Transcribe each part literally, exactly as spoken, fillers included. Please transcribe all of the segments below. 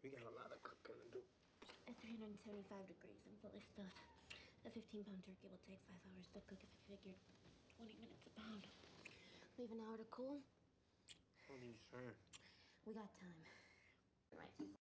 We got a lot of cooking to do. At three hundred seventy-five degrees and fully stuffed, a fifteen-pound turkey will take five hours to cook if I figured twenty minutes a pound. Leave an hour to cool. What are you saying? We got time. Right.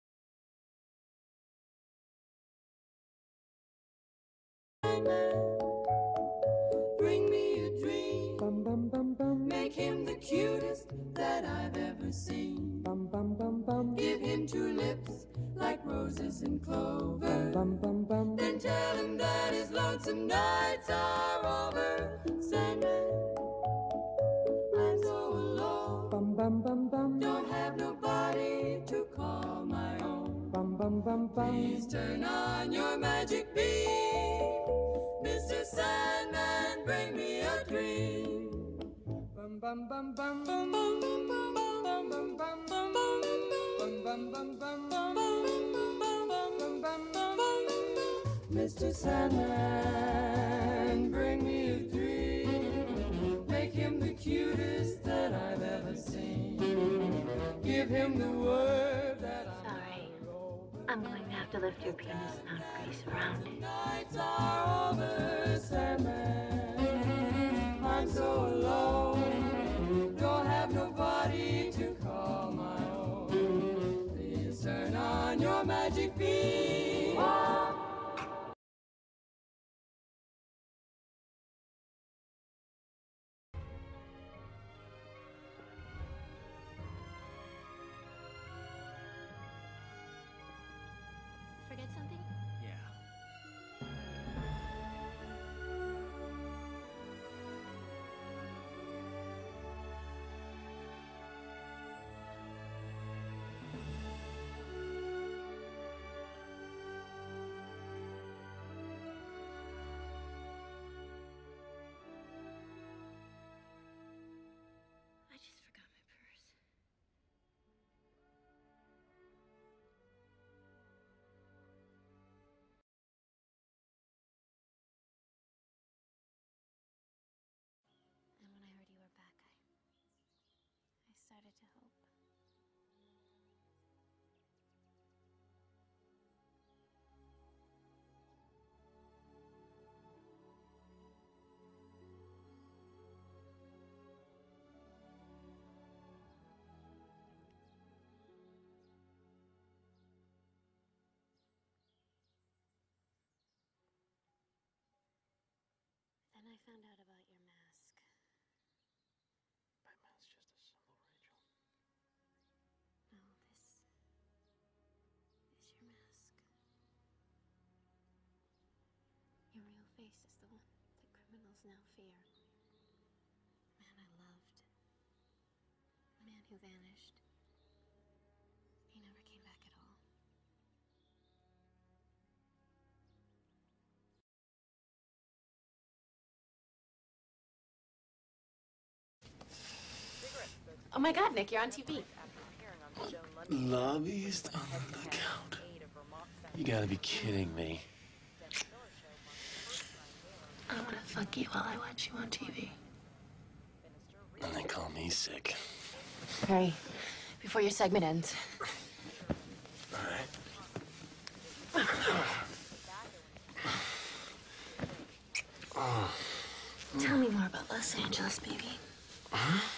Bring me a dream. Bum, bum, bum, bum. Make him the cutest that I've ever seen. Bum, bum, bum, bum. Give him two lips like roses and clover. Bum, bum, bum. Then tell him that his lonesome nights are over. Sandman, I'm so alone. Bum, bum, bum, bum. Don't have nobody to call my own. Bum, bum, bum, bum. Please turn on your magic beam. Mister Sandman, bring me a dream. Bum, bum, bum, bum, bum, bum, bum, bum, bum, bum, bum, bum, bum, bum, bum, bum, bum. Mister Sandman, bring me a dream. Make him the cutest that I've ever seen. Give him the word that I'm Sorry. I'm going to have to lift your penis and not grease around it. nights are over, Sandman. I'm so alone. Don't have nobody to call my own. Please turn on your magic beam. Forget something? Yeah. I just forgot my purse. And when I heard you were back, I... I started to hope. Then I found out about your mask. My man's just a symbol, Rachel. No, this is your mask. Your real face is the one that criminals now fear. The man I loved. The man who vanished. He never came back at all. Oh my God, Nick, you're on T V. Lobbyist on the lookout. You gotta be kidding me. I want to fuck you while I watch you on T V. And they call me sick. Hurry, before your segment ends. All right. Tell me more about Los Angeles, baby. Huh?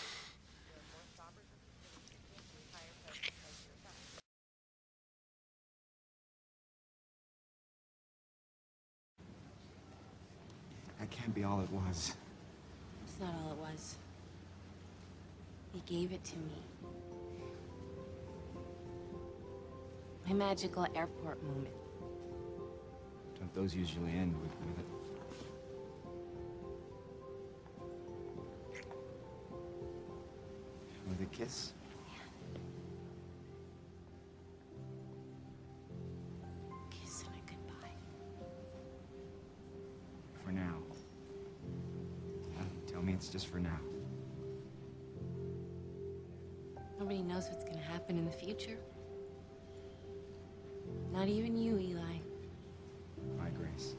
That can't be all it was. It's not all it was. He gave it to me. My magical airport moment. Don't those usually end with, with it? With a kiss? Kiss and a goodbye. For now. Uh, tell me it's just for now. Nobody knows what's gonna happen in the future. Not even you, Eli. Bye, Grace.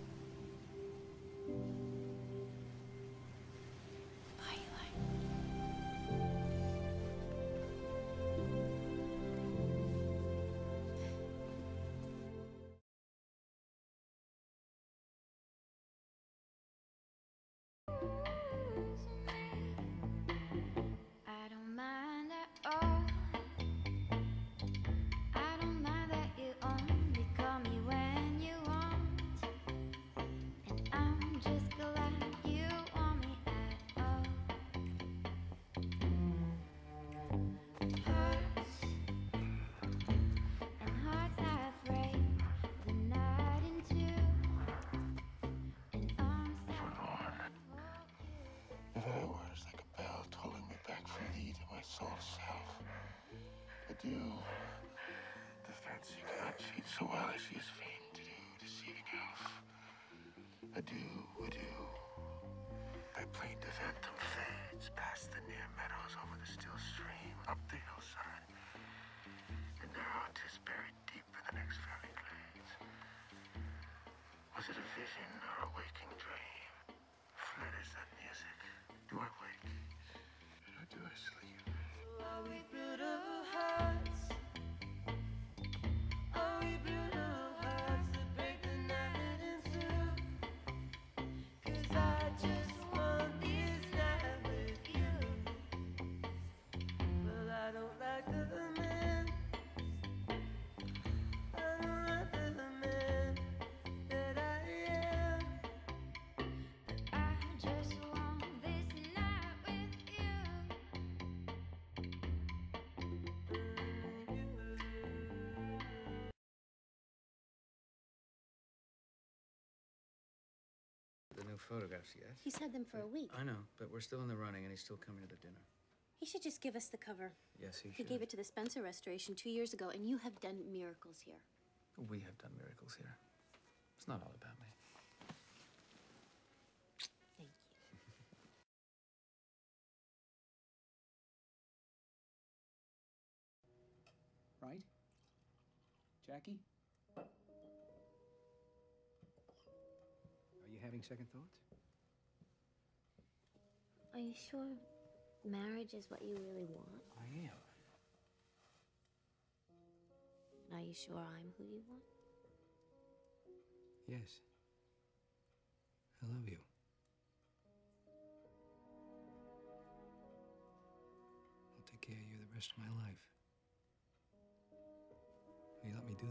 Bye, Eli. do the fancy cannot cheat so well as she is fain to do deceiving elf. Adieu, adieu. Thy plaintive anthem fades past the near meadows, over the still stream, up the hillside. And now 'tis buried deep in the next valley glades. Was it a vision or a waking dream? Fled is that music. Do I wake? Or do I sleep? Are we beautiful hearts? Are we beautiful hearts that break the night in two? 'Cause I just want this night with you. Well, I don't like the man. I don't like the man that I am. I just want this night with you. The new photographs yet? He's had them for a week. I know, but we're still in the running, and he's still coming to the dinner. He should just give us the cover. Yes, he He should. gave it to the Spencer Restoration two years ago, and you have done miracles here. We have done miracles here. It's not all about me. Thank you. Right? Jackie? Are you having second thoughts? Are you sure marriage is what you really want? I am. And are you sure I'm who you want? Yes. I love you. I'll take care of you the rest of my life. Will you let me do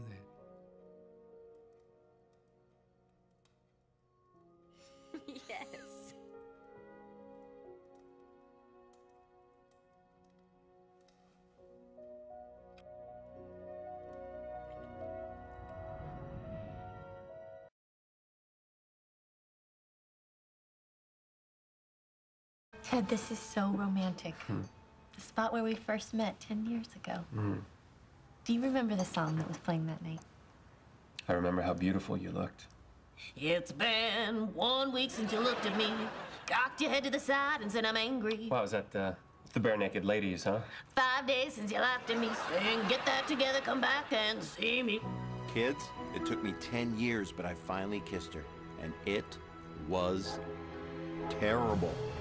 that? Yes. Ted, this is so romantic. Hmm. The spot where we first met ten years ago. Mm. Do you remember the song that was playing that night? I remember how beautiful you looked. It's been one week since you looked at me, cocked your head to the side and said I'm angry. Wow, is that uh, the bare naked ladies, huh? Five days since you laughed at me, saying, get that together, come back and see me. Kids, it took me ten years, but I finally kissed her, and it was terrible.